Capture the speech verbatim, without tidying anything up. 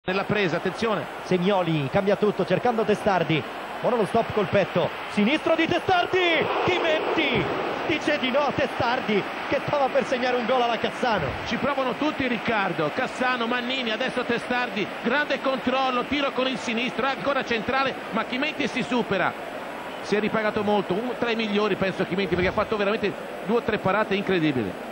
Nella presa, attenzione. Semioli cambia tutto cercando Testardi. Ora lo stop col petto. Sinistro di Testardi. Ti metti? Dice di no a Testardi che stava per segnare un gol alla Cassano. Ci provano tutti, Riccardo. Cassano, Mannini, adesso Testardi. Grande controllo, tiro con il sinistro, ancora centrale, ma Chimenti si supera. Si è ripagato molto, uno tra i migliori penso Chimenti, perché ha fatto veramente due o tre parate incredibili.